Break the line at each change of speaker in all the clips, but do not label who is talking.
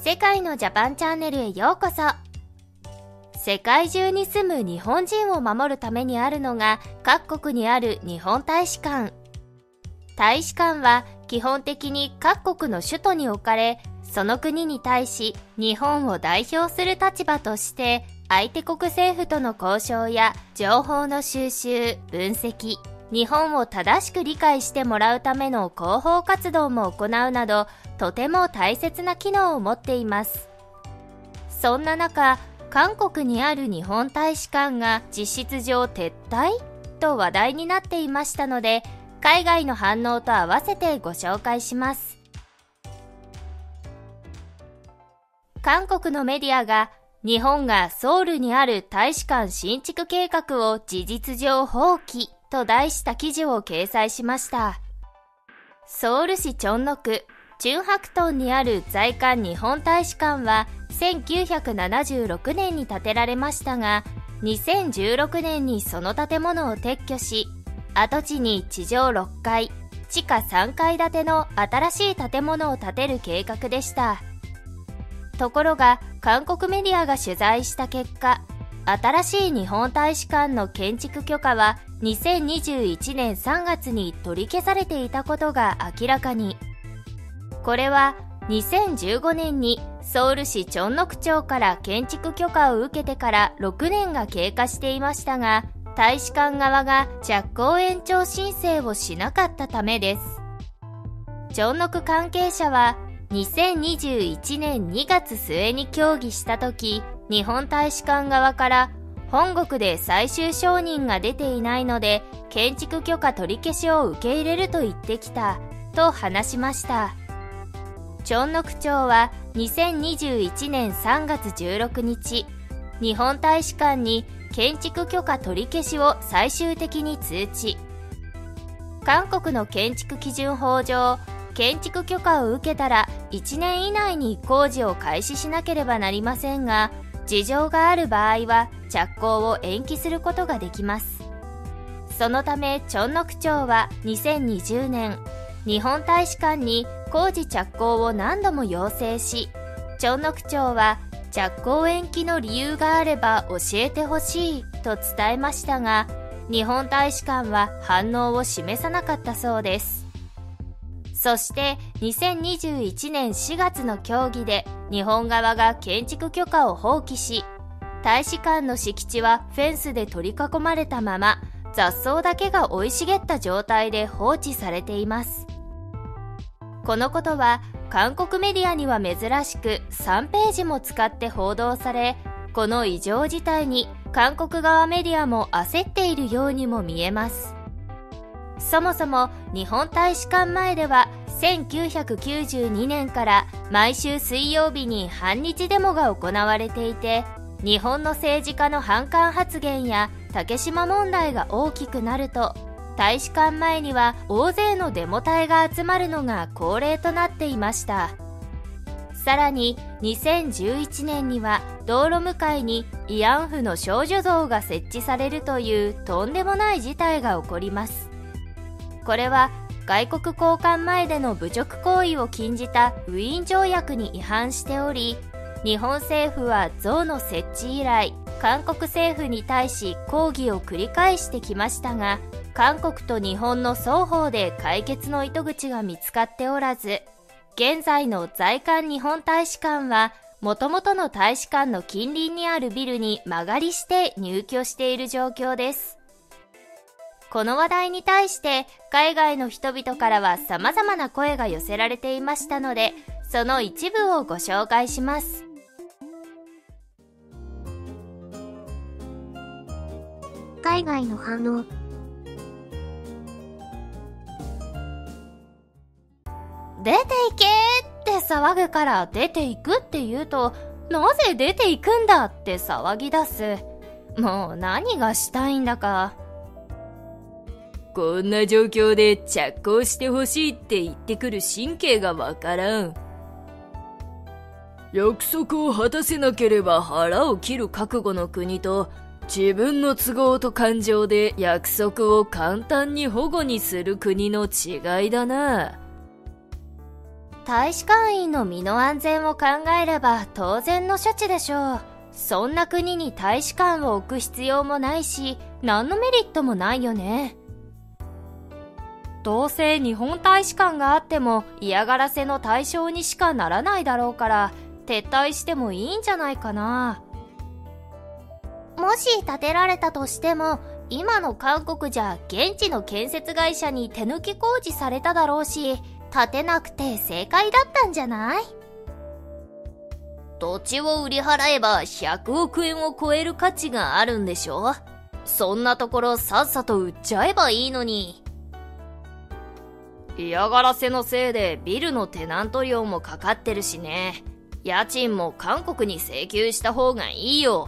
世界のジャパンチャンネルへようこそ。世界中に住む日本人を守るためにあるのが各国にある日本大使館。大使館は基本的に各国の首都に置かれ、その国に対し日本を代表する立場として相手国政府との交渉や情報の収集・分析、日本を正しく理解してもらうための広報活動も行うなど、とても大切な機能を持っています。そんな中、韓国にある日本大使館が実質上撤退と話題になっていましたので、海外の反応と合わせてご紹介します。韓国のメディアが日本がソウルにある大使館新築計画を事実上放棄と題した記事を掲載しました。ソウル市チョンノ区チュンハクトンにある在韓日本大使館は1976年に建てられましたが、2016年にその建物を撤去し、跡地に地上6階、地下3階建ての新しい建物を建てる計画でした。ところが、韓国メディアが取材した結果、新しい日本大使館の建築許可は2021年3月に取り消されていたことが明らかに。これは2015年にソウル市チョンノク町から建築許可を受けてから6年が経過していましたが、大使館側が着工延長申請をしなかったためです。チョンノク関係者は2021年2月末に協議したとき、日本大使館側から本国で最終承認が出ていないので建築許可取り消しを受け入れると言ってきたと話しました。チョンノク町は2021年3月16日、日本大使館に建築許可取り消しを最終的に通知。韓国の建築基準法上、建築許可を受けたら1年以内に工事を開始しなければなりませんが、事情がある場合は着工を延期することができます。そのためチョンノク町は2020年、日本大使館に工事着工を何度も要請し、チョンノク町は着工延期の理由があれば教えてほしいと伝えましたが、日本大使館は反応を示さなかったそうです。そして2021年4月の協議で日本側が建築許可を放棄し、大使館の敷地はフェンスで取り囲まれたまま、雑草だけが生い茂った状態で放置されています。このことは韓国メディアには珍しく3ページも使って報道され、この異常事態に韓国側メディアも焦っているようにも見えます。そもそも日本大使館前では1992年から毎週水曜日に反日デモが行われていて、日本の政治家の反韓発言や竹島問題が大きくなると、大使館前には大勢のデモ隊が集まるのが恒例となっていました。さらに2011年には道路向かいに慰安婦の少女像が設置されるというとんでもない事態が起こります。これは外国高官前での侮辱行為を禁じたウィーン条約に違反しており、日本政府は像の設置以来、韓国政府に対し抗議を繰り返してきましたが、韓国と日本の双方で解決の糸口が見つかっておらず、現在の在韓日本大使館は元々の大使館の近隣にあるビルに間借りして入居している状況です。この話題に対して海外の人々からは様々な声が寄せられていましたので、その一部をご紹介します。
海外の反応。
出ていけーって騒ぐから出ていくって言うと、なぜ出ていくんだって騒ぎ出す。もう何がしたいんだか。
こんな状況で着工してほしいって言ってくる神経がわからん。約束を果たせなければ腹を切る覚悟の国と、自分の都合と感情で約束を簡単に反故にする国の違いだな。
大使館員の身の安全を考えれば当然の処置でしょう。そんな国に大使館を置く必要もないし、何のメリットもないよね。どうせ日本大使館があっても嫌がらせの対象にしかならないだろうから、撤退してもいいんじゃないかな。
もし建てられたとしても、今の韓国じゃ現地の建設会社に手抜き工事されただろうし、建てなくて正解だったんじゃない？
土地を売り払えば100億円を超える価値があるんでしょ？そんなところさっさと売っちゃえばいいのに。嫌がらせのせいでビルのテナント料もかかってるしね。家賃も韓国に請求した方がいいよ。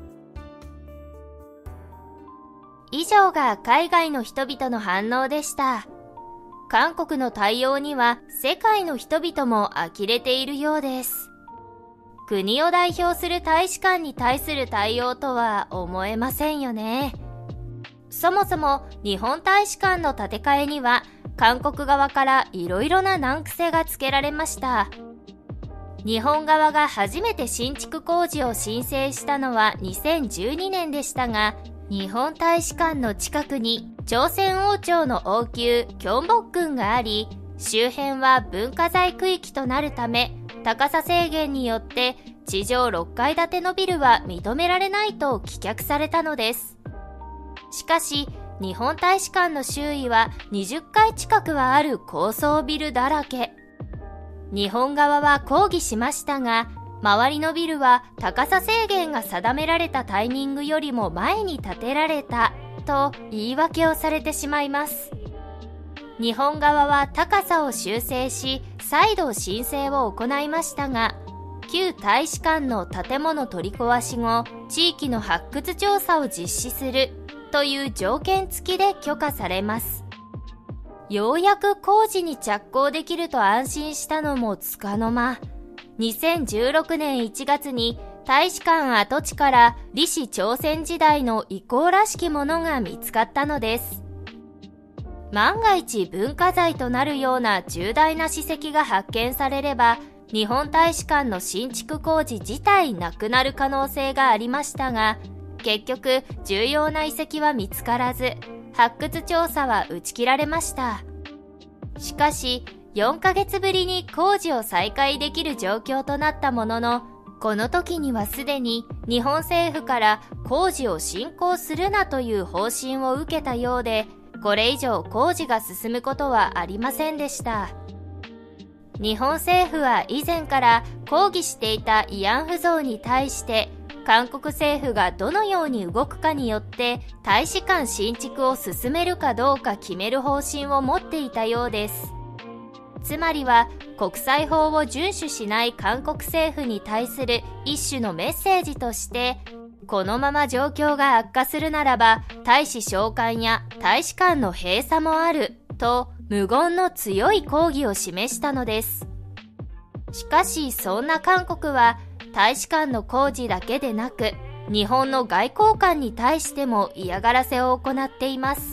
以上が海外の人々の反応でした。韓国の対応には世界の人々も呆れているようです。国を代表する大使館に対する対応とは思えませんよね。そもそも日本大使館の建て替えには韓国側からいろいろな難癖がつけられました。日本側が初めて新築工事を申請したのは2012年でしたが、日本大使館の近くに朝鮮王朝の王宮キョンボックンがあり、周辺は文化財区域となるため、高さ制限によって地上6階建てのビルは認められないと棄却されたのです。しかし、日本大使館の周囲は20階近くはある高層ビルだらけ。日本側は抗議しましたが、周りのビルは高さ制限が定められたタイミングよりも前に建てられたと言い訳をされてしまいます。日本側は高さを修正し、再度申請を行いましたが、旧大使館の建物取り壊し後、地域の発掘調査を実施するという条件付きで許可されます。ようやく工事に着工できると安心したのもつかの間、2016年1月に大使館跡地から李氏朝鮮時代の遺構らしきものが見つかったのです。万が一文化財となるような重大な史跡が発見されれば、日本大使館の新築工事自体なくなる可能性がありましたが、結局重要な遺跡は見つからず、発掘調査は打ち切られました。しかし、4ヶ月ぶりに工事を再開できる状況となったものの、この時にはすでに日本政府から工事を進行するなという方針を受けたようで、これ以上工事が進むことはありませんでした。日本政府は以前から抗議していた慰安婦像に対して、韓国政府がどのように動くかによって大使館新築を進めるかどうか決める方針を持っていたようです。つまりは国際法を遵守しない韓国政府に対する一種のメッセージとして、このまま状況が悪化するならば大使召喚や大使館の閉鎖もあると無言の強い抗議を示したのです。しかしそんな韓国は大使館の工事だけでなく、日本の外交官に対しても嫌がらせを行っています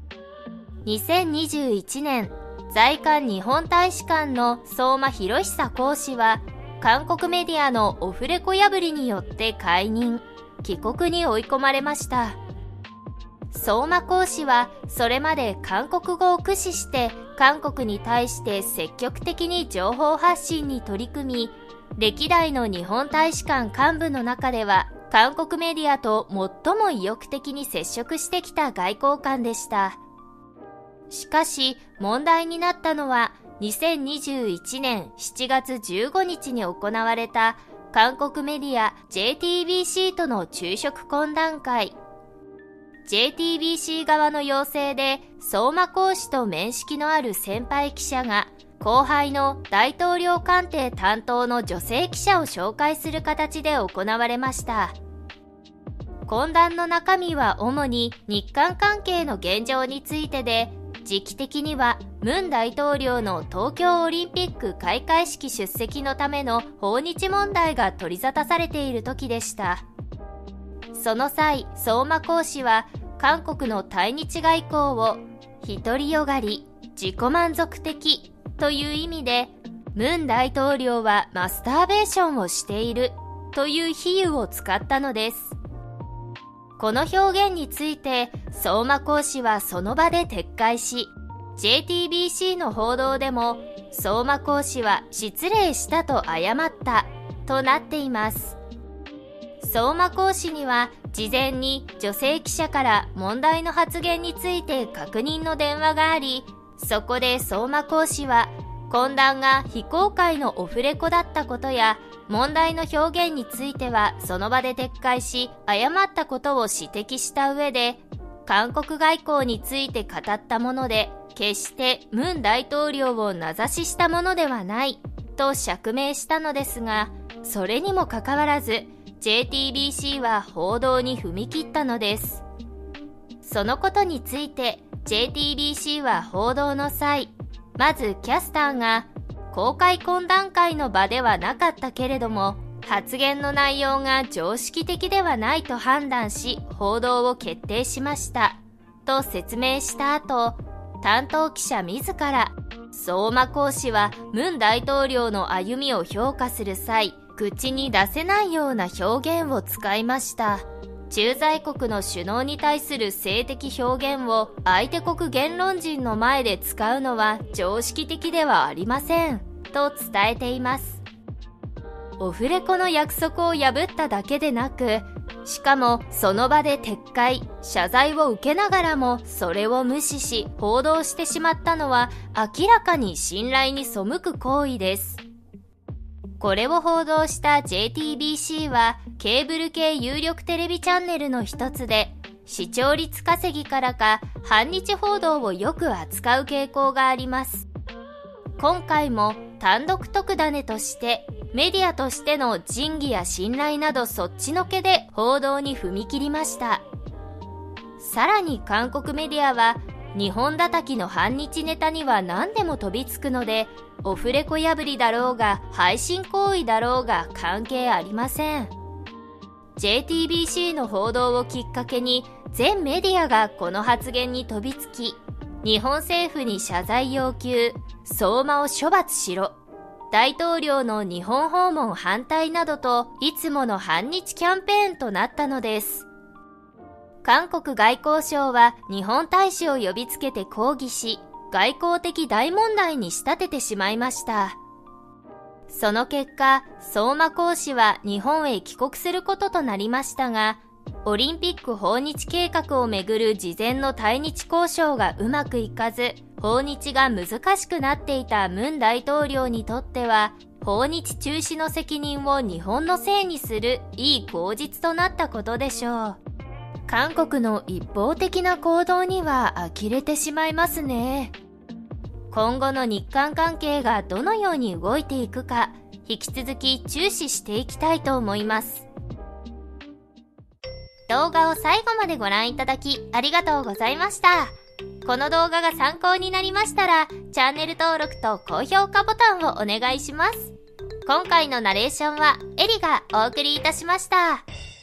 。2021年、在韓日本大使館の相馬博久公使は、韓国メディアのオフレコ破りによって解任、帰国に追い込まれました。相馬公使はそれまで韓国語を駆使して韓国に対して積極的に情報発信に取り組み、歴代の日本大使館幹部の中では韓国メディアと最も意欲的に接触してきた外交官でした。しかし問題になったのは2021年7月15日に行われた韓国メディア JTBC との昼食懇談会。JTBC 側の要請で相馬公使と面識のある先輩記者が後輩の大統領官邸担当の女性記者を紹介する形で行われました。懇談の中身は主に日韓関係の現状についてで、時期的には文大統領の東京オリンピック開会式出席のための訪日問題が取り沙汰されている時でした。その際、相馬公使は韓国の対日外交を独りよがり、自己満足的という意味で、 ムン大統領はマスターベーションをしているという比喩を使ったのです。この表現について相馬公氏はその場で撤回し、JTBC の報道でも相馬公氏は失礼したと謝ったとなっています。相馬公氏には事前に女性記者から問題の発言について確認の電話があり、そこで相馬公氏は懇談が非公開のオフレコだったことや、問題の表現についてはその場で撤回し謝ったことを指摘した上で、韓国外交について語ったもので決してムン大統領を名指ししたものではないと釈明したのですが、それにもかかわらず JTBC は報道に踏み切ったのです。そのことについて JTBC は報道の際、まずキャスターが公開懇談会の場ではなかったけれども発言の内容が常識的ではないと判断し報道を決定しましたと説明した後、担当記者自ら相馬公氏はムン大統領の歩みを評価する際、口に出せないような表現を使いました。駐在国の首脳に対する性的表現を相手国言論人の前で使うのは常識的ではありませんと伝えています。オフレコの約束を破っただけでなく、しかもその場で撤回、謝罪を受けながらもそれを無視し報道してしまったのは明らかに信頼に背く行為です。これを報道した JTBC はケーブル系有力テレビチャンネルの一つで、視聴率稼ぎからか反日報道をよく扱う傾向があります。今回も単独特ダネとしてメディアとしての仁義や信頼などそっちのけで報道に踏み切りました。さらに韓国メディアは日本叩きの反日ネタには何でも飛びつくので、オフレコ破りだろうが配信行為だろうが関係ありません。JTBC の報道をきっかけに全メディアがこの発言に飛びつき、日本政府に謝罪要求、相馬を処罰しろ、大統領の日本訪問反対などといつもの反日キャンペーンとなったのです。韓国外交省は日本大使を呼びつけて抗議し、外交的大問題に仕立ててしまいました。その結果、相馬公氏は日本へ帰国することとなりましたが、オリンピック訪日計画をめぐる事前の対日交渉がうまくいかず、訪日が難しくなっていたムン大統領にとっては、訪日中止の責任を日本のせいにするいい口実となったことでしょう。韓国の一方的な行動には呆れてしまいますね。今後の日韓関係がどのように動いていくか、引き続き注視していきたいと思います。動画を最後までご覧いただきありがとうございました。この動画が参考になりましたら、チャンネル登録と高評価ボタンをお願いします。今回のナレーションはエリがお送りいたしました。